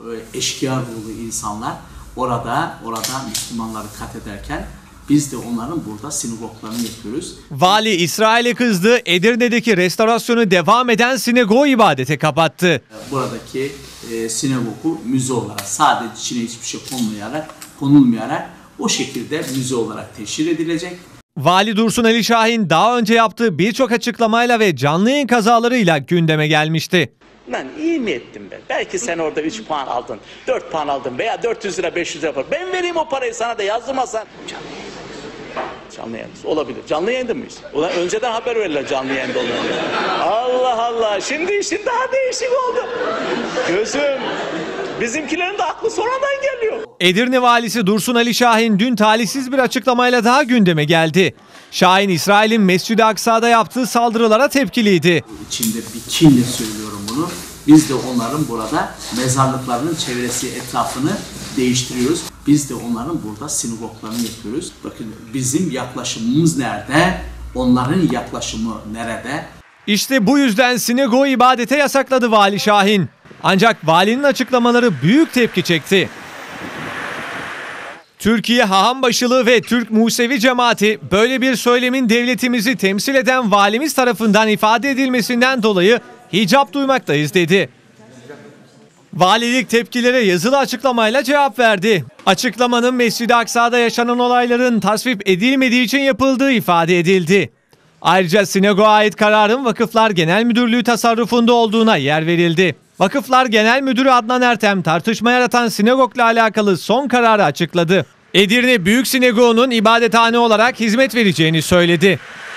eşkıya ruhlu insanlar orada Müslümanları katlederken biz de onların burada sinagoglarını yapıyoruz. Vali İsrail'e kızdı, Edirne'deki restorasyonu devam eden sinagogu ibadete kapattı. Buradaki sinagogu müze olarak, sadece içine hiçbir şey konulmayarak o şekilde müze olarak teşhir edilecek. Vali Dursun Ali Şahin daha önce yaptığı birçok açıklamayla ve canlı yayın kazalarıyla gündeme gelmişti. Lan iyi mi ettim ben? Belki sen orada 3 puan aldın, 4 puan aldın veya 400 lira 500 lira. Ben vereyim o parayı sana da yazdırmasan. Canlı yayın olabilir. Canlı yayında mıyız? Ulan önceden haber verirler canlı yayında olduğunu. Allah Allah. Şimdi işin daha değişik oldu. Gözüm. Bizimkilerin de aklı sonradan geliyor. Edirne valisi Dursun Ali Şahin dün talihsiz bir açıklamayla daha gündeme geldi. Şahin, İsrail'in Mescid-i Aksa'da yaptığı saldırılara tepkiliydi. İçinde bir kinle söylüyorum bunu. Biz de onların burada mezarlıklarının çevresi etrafını değiştiriyoruz. Biz de onların burada sinagoglarını yapıyoruz. Bakın bizim yaklaşımımız nerede? Onların yaklaşımı nerede? İşte bu yüzden sinagogu ibadete yasakladı Vali Şahin. Ancak valinin açıklamaları büyük tepki çekti. Türkiye Hahambaşılığı ve Türk Musevi Cemaati böyle bir söylemin devletimizi temsil eden valimiz tarafından ifade edilmesinden dolayı hicap duymaktayız dedi. Valilik tepkilere yazılı açıklamayla cevap verdi. Açıklamanın Mescid-i Aksa'da yaşanan olayların tasvip edilmediği için yapıldığı ifade edildi. Ayrıca sinagoga ait kararın Vakıflar Genel Müdürlüğü tasarrufunda olduğuna yer verildi. Vakıflar Genel Müdürü Adnan Ertem tartışma yaratan sinagogla alakalı son kararı açıkladı. Edirne Büyük Sinagogu'nun ibadethane olarak hizmet vereceğini söyledi.